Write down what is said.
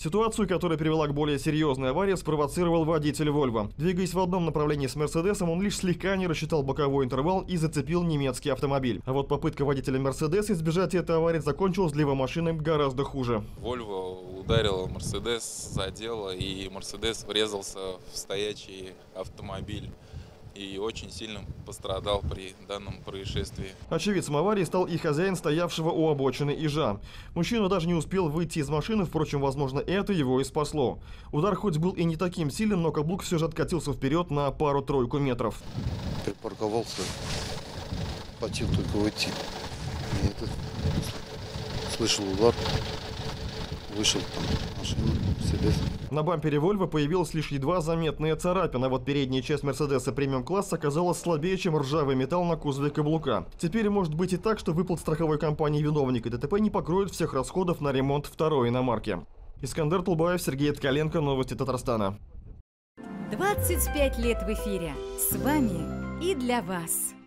Ситуацию, которая привела к более серьезной аварии, спровоцировал водитель Volvo. Двигаясь в одном направлении с Мерседесом, он лишь слегка не рассчитал боковой интервал и зацепил немецкий автомобиль. А вот попытка водителя Мерседеса избежать этой аварии закончилась для его машины гораздо хуже. Volvo ударила Мерседес, задела, и Мерседес врезался в стоячий автомобиль и очень сильно пострадал при данном происшествии. Очевидцем аварии стал и хозяин стоявшего у обочины ижа. Мужчина даже не успел выйти из машины, впрочем, возможно, это его и спасло. Удар хоть был и не таким сильным, но каблук все же откатился вперед на пару-тройку метров. Припарковался, хотел только уйти. И слышал удар, вышел там машина, Мерседес. На бампере Volvo появилась лишь едва заметная царапина, а вот передняя часть Мерседеса премиум-класса оказалась слабее, чем ржавый металл на кузове каблука. Теперь может быть и так, что выплат страховой компании виновника ДТП не покроет всех расходов на ремонт второй иномарки. Искандер Тулбаев, Сергей Ткаленко, новости Татарстана. 25 лет в эфире. С вами и для вас.